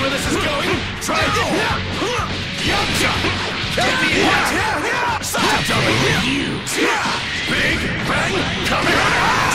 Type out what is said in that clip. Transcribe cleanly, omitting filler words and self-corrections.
where this is going? Try it! Yamcha! Get the hit! Such a double you! Big Bang coming!